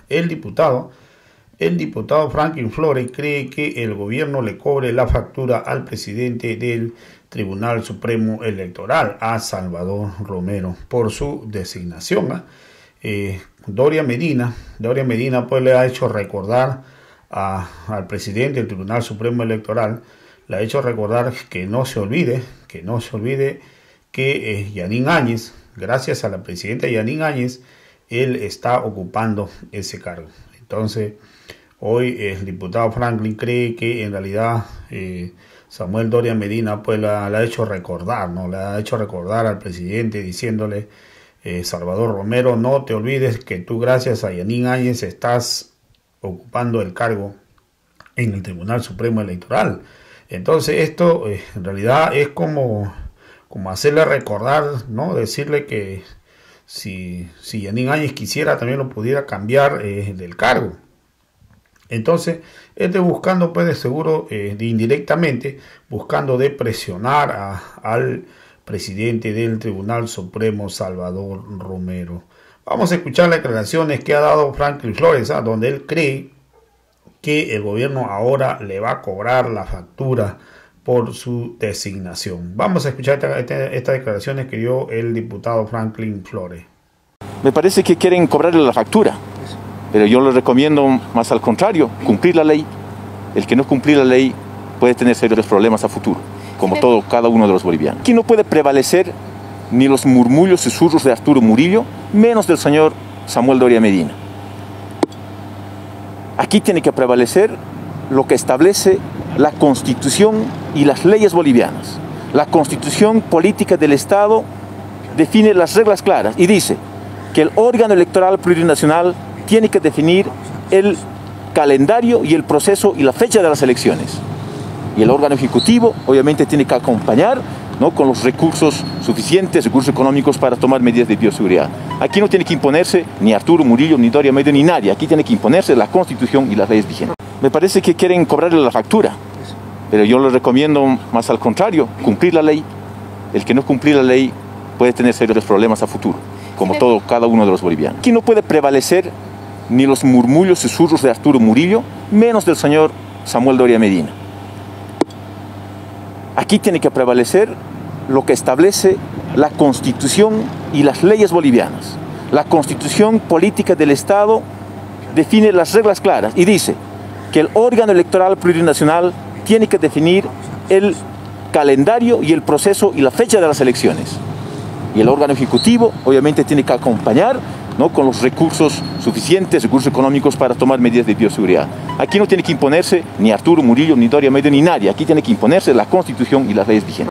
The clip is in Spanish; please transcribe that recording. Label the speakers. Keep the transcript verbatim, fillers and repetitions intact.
Speaker 1: El diputado, el diputado Franklin Flores cree que el gobierno le cobre la factura al presidente del Tribunal Supremo Electoral, a Salvador Romero, por su designación. ¿eh? Eh, Doria Medina, Doria Medina pues le ha hecho recordar a, al presidente del Tribunal Supremo Electoral, le ha hecho recordar que no se olvide, que no se olvide que eh, Yanín Áñez, gracias a la presidenta Yanín Áñez, él está ocupando ese cargo. Entonces, hoy el diputado Franklin cree que en realidad eh, Samuel Doria Medina pues la, la ha hecho recordar, ¿no? Le ha hecho recordar al presidente diciéndole, eh, Salvador Romero, no te olvides que tú gracias a Yanín Áñez estás ocupando el cargo en el Tribunal Supremo Electoral. Entonces esto eh, en realidad es como, como hacerle recordar, ¿no? Decirle que si, si Yanín Áñez quisiera también lo pudiera cambiar eh, del cargo. Entonces, este buscando, pues de seguro, eh, de indirectamente, buscando de presionar a, al presidente del Tribunal Supremo, Salvador Romero. Vamos a escuchar las declaraciones que ha dado Franklin Flores, ¿ah? donde él cree que el gobierno ahora le va a cobrar la factura por su designación. Vamos a escuchar estas esta, esta declaraciones que dio el diputado Franklin Flores.
Speaker 2: Me parece que quieren cobrarle la factura. Pero yo les recomiendo más al contrario, cumplir la ley. El que no cumplir la ley puede tener serios problemas a futuro, como todo, cada uno de los bolivianos. Aquí no puede prevalecer ni los murmullos y susurros de Arturo Murillo, menos del señor Samuel Doria Medina. Aquí tiene que prevalecer lo que establece la Constitución y las leyes bolivianas. La Constitución política del Estado define las reglas claras y dice que el órgano electoral plurinacional tiene que definir el calendario y el proceso y la fecha de las elecciones. Y el órgano ejecutivo obviamente tiene que acompañar, ¿no? con los recursos suficientes, recursos económicos para tomar medidas de bioseguridad. Aquí no tiene que imponerse ni Arturo Murillo, ni Doria Medina, ni nadie. Aquí tiene que imponerse la Constitución y las leyes vigentes. Me parece que quieren cobrarle la factura. Pero yo les recomiendo más al contrario, cumplir la ley. El que no cumplir la ley puede tener serios problemas a futuro, como todo, cada uno de los bolivianos. Aquí no puede prevalecer ni los murmullos y susurros de Arturo Murillo, menos del señor Samuel Doria Medina. Aquí tiene que prevalecer lo que establece la Constitución y las leyes bolivianas. La Constitución política del Estado define las reglas claras y dice que el órgano electoral plurinacional tiene que definir el calendario y el proceso y la fecha de las elecciones. Y el órgano ejecutivo obviamente tiene que acompañar, ¿no? con los recursos suficientes, recursos económicos para tomar medidas de bioseguridad. Aquí no tiene que imponerse ni Arturo Murillo, ni Doria Medina, ni nadie. Aquí tiene que imponerse la Constitución y las leyes vigentes.